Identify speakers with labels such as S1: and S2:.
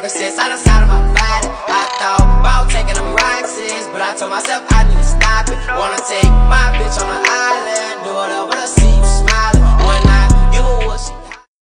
S1: since I done started my body. I thought about taking them Roxys, but I told myself I need to stop it. Wanna take my bitch on the island.